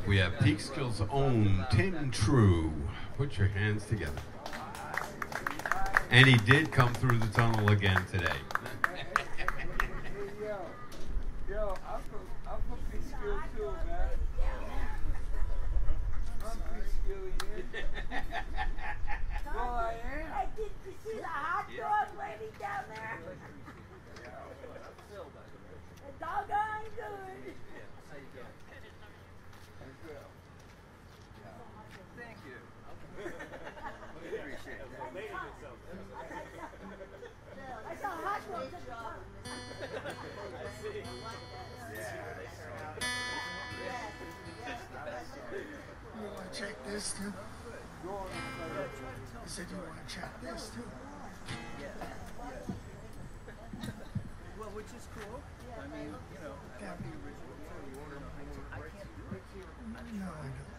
We have Peekskill's own Tim True. Put your hands together. And he did come through the tunnel again today. Yo, I'm from Peekskill too, man. I'm Peekskill, yeah. Well, I am. Hey, did you see the hot dog lady down there? The dog ain't good. Thank you. Appreciate that. I saw hot dogs at the top. You want to check this too? I said you want to check this too. Well, which is cool. I mean, you know, I love the original. I can't do it. No, I don't.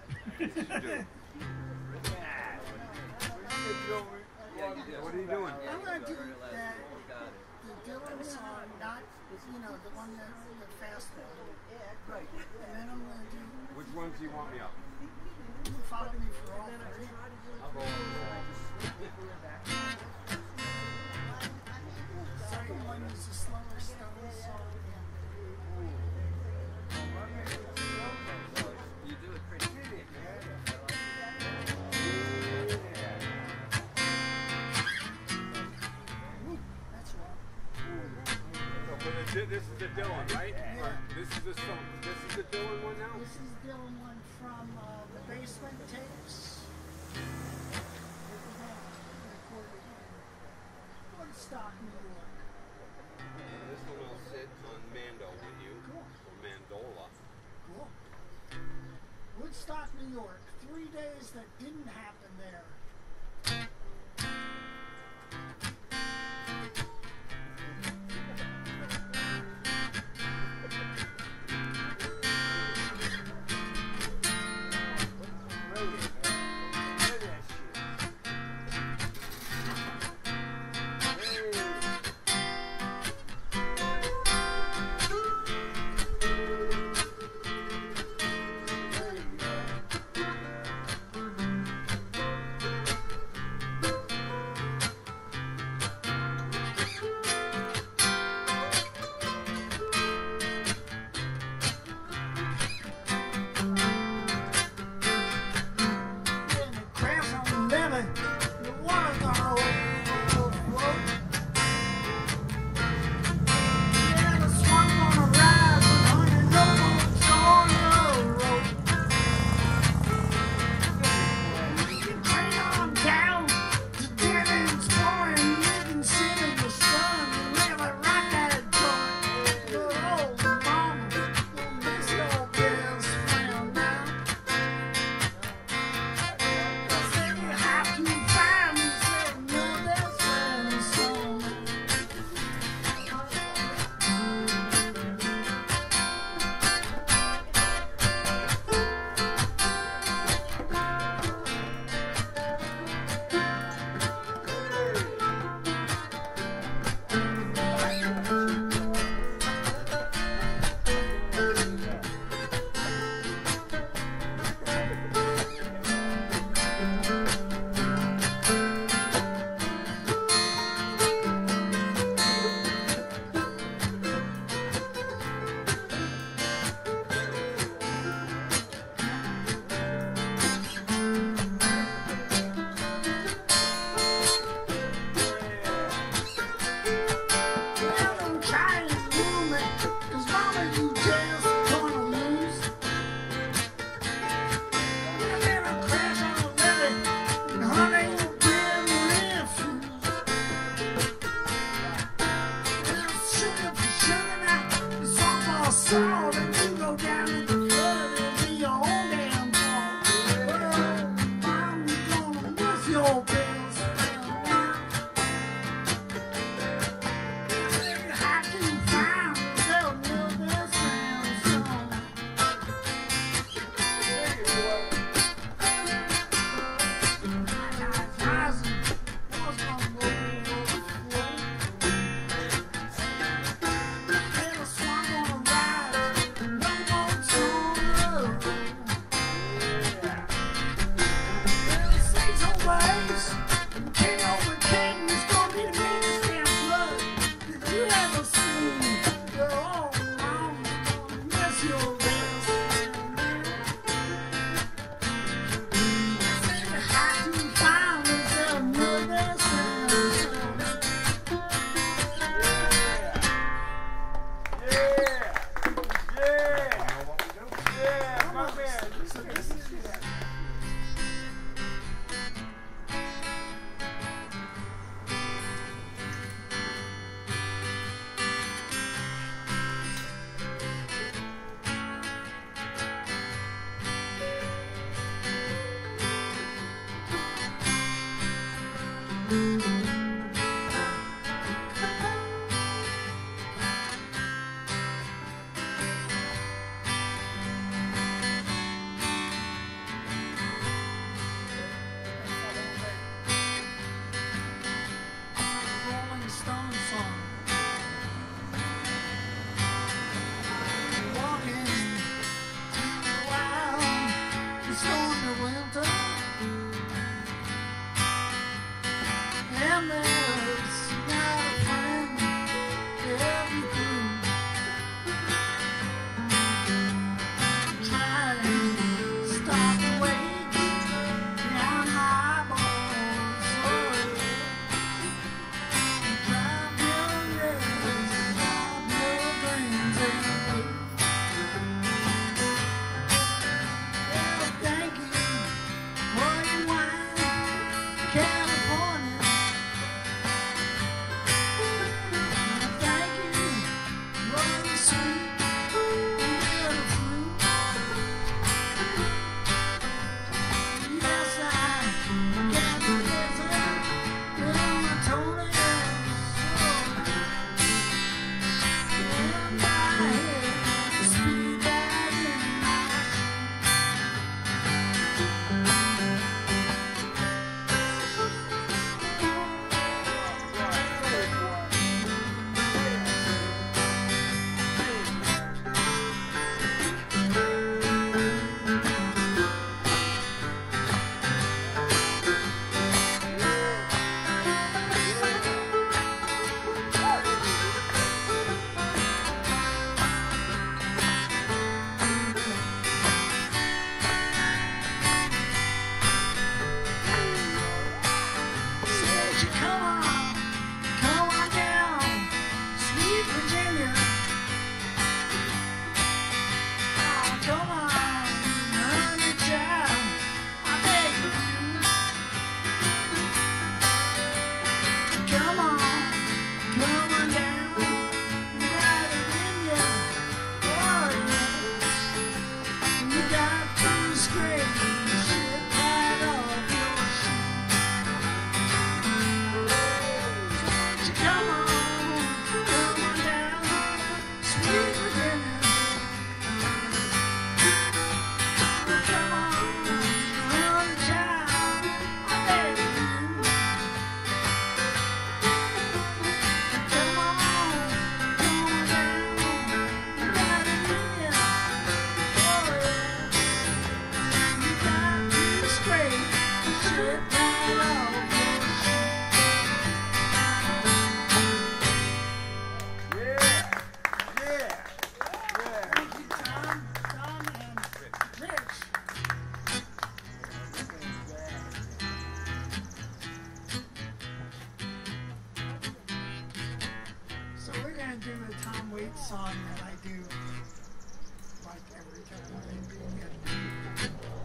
What are you doing? I'm going to do that. The Dylan song, not, you know, the one that the fast one. Right. And then I'm going to do. Which ones do you want me up? You can follow me for all three. I'll go Second one is the slower Stone song. You do it pretty good. That's wrong. So this is the Dylan, right? Yeah. Or this is the song. This is the Dylan one now? This is Dylan one from the Basement Tapes. Woodstock, New York. This one I'll sit on Mando with you. Cool. Or Mandola. Cool. Woodstock, New York. 3 days that didn't happen there. And there's not a friend everything. Try to stop the weight down my bones. Oh, drive your legs off your brains and well, thank you for your wine, California. Thank you for your sweet little fruit. Yes, I got the desert in my toenails. And I had speed bag in my said you come on down, sweet Virginia. Oh, come on, honey child, I beg of you. Come on down, right in ya. Oh, yeah. You got to scrape shit right off your shoe. Come on down, sweet Virginia. Come on, child, I beg of you. Come on down, right in ya. Oh yeah, you got to scrape shit right off your shoe. Thank you, Tom and Rich. So we're gonna do the Tom Waits song that I do like every time I do it.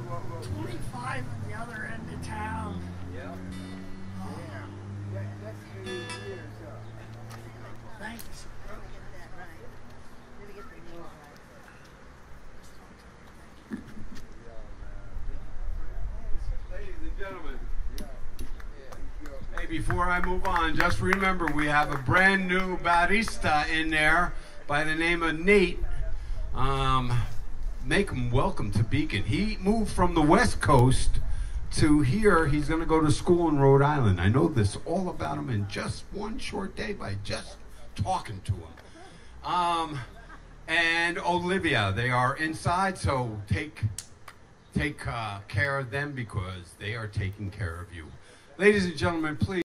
25 on the other end of town. Yeah. That's 3 years up. Thank you, sir. Ladies and gentlemen, hey, before I move on, just remember we have a brand new barista in there by the name of Nate. Make him welcome to Beacon. He moved from the West Coast to here. He's going to go to school in Rhode Island. I know this all about him in just one short day by just talking to him. And Olivia, they are inside, so take care of them because they are taking care of you. Ladies and gentlemen, please.